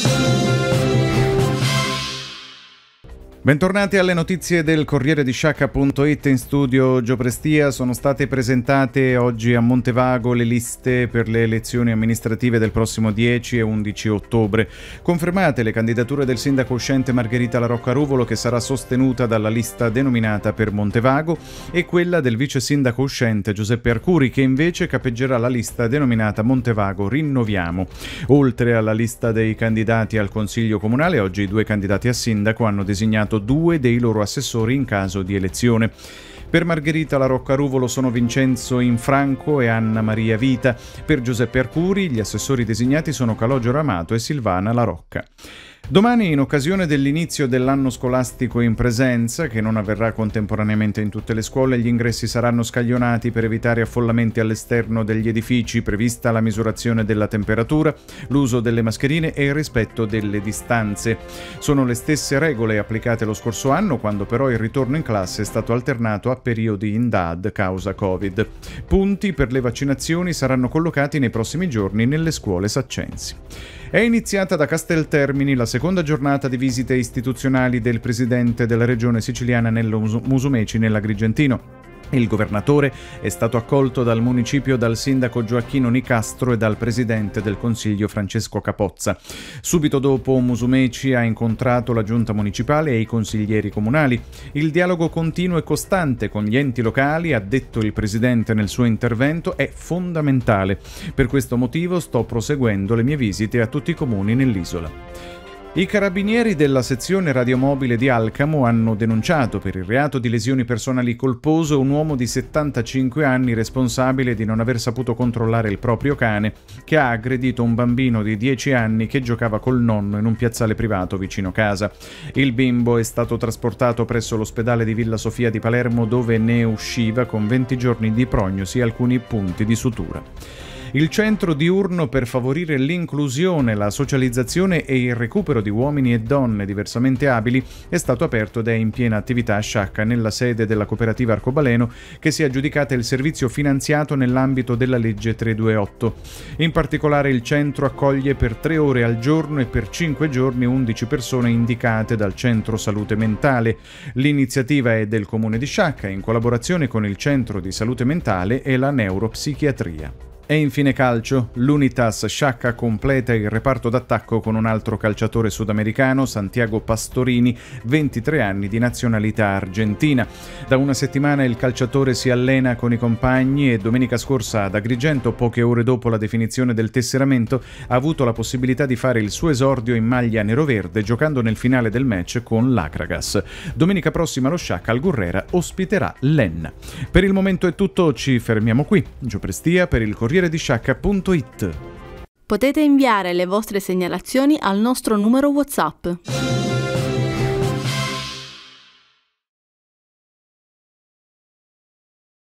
Bentornati alle notizie del Corriere di Sciacca.it. In studio Gio Prestia. Sono state presentate oggi a Montevago le liste per le elezioni amministrative del prossimo 10 e 11 ottobre. Confermate le candidature del sindaco uscente Margherita La Rocca Ruvolo, che sarà sostenuta dalla lista denominata per Montevago, e quella del vice sindaco uscente Giuseppe Arcuri, che invece capeggerà la lista denominata Montevago Rinnoviamo. Oltre alla lista dei candidati al Consiglio Comunale, oggi i due candidati a sindaco hanno designato due dei loro assessori in caso di elezione. Per Margherita La Rocca Ruvolo sono Vincenzo Infranco e Anna Maria Vita. Per Giuseppe Arcuri gli assessori designati sono Calogero Amato e Silvana La Rocca. Domani, in occasione dell'inizio dell'anno scolastico in presenza, che non avverrà contemporaneamente in tutte le scuole, gli ingressi saranno scaglionati per evitare affollamenti all'esterno degli edifici, prevista la misurazione della temperatura, l'uso delle mascherine e il rispetto delle distanze. Sono le stesse regole applicate lo scorso anno, quando però il ritorno in classe è stato alternato a periodi in DAD causa Covid. Punti per le vaccinazioni saranno collocati nei prossimi giorni nelle scuole saccensi. È iniziata da Casteltermini la seconda giornata di visite istituzionali del presidente della regione siciliana Nello Musumeci nell'Agrigentino. Il governatore è stato accolto dal municipio dal sindaco Gioacchino Nicastro e dal presidente del Consiglio Francesco Capozza. Subito dopo Musumeci ha incontrato la giunta municipale e i consiglieri comunali. Il dialogo continuo e costante con gli enti locali, ha detto il presidente nel suo intervento, è fondamentale. Per questo motivo sto proseguendo le mie visite a tutti i comuni nell'isola. I carabinieri della sezione radiomobile di Alcamo hanno denunciato per il reato di lesioni personali colposo un uomo di 75 anni responsabile di non aver saputo controllare il proprio cane, che ha aggredito un bambino di 10 anni che giocava col nonno in un piazzale privato vicino casa. Il bimbo è stato trasportato presso l'ospedale di Villa Sofia di Palermo, dove ne usciva con 20 giorni di prognosi e alcuni punti di sutura. Il centro diurno per favorire l'inclusione, la socializzazione e il recupero di uomini e donne diversamente abili è stato aperto ed è in piena attività a Sciacca, nella sede della cooperativa Arcobaleno, che si è aggiudicata il servizio finanziato nell'ambito della legge 328. In particolare il centro accoglie per 3 ore al giorno e per 5 giorni 11 persone indicate dal centro salute mentale. L'iniziativa è del comune di Sciacca, in collaborazione con il centro di salute mentale e la neuropsichiatria. E infine calcio, l'Unitas Sciacca completa il reparto d'attacco con un altro calciatore sudamericano, Santiago Pastorini, 23 anni di nazionalità argentina. Da una settimana il calciatore si allena con i compagni e domenica scorsa ad Agrigento, poche ore dopo la definizione del tesseramento, ha avuto la possibilità di fare il suo esordio in maglia neroverde giocando nel finale del match con l'Acragas. Domenica prossima lo Sciacca al Gurrera ospiterà l'Enna. Per il momento è tutto, ci fermiamo qui. Gio Prestia per il Corriere di Sciacca.it. Potete inviare le vostre segnalazioni al nostro numero WhatsApp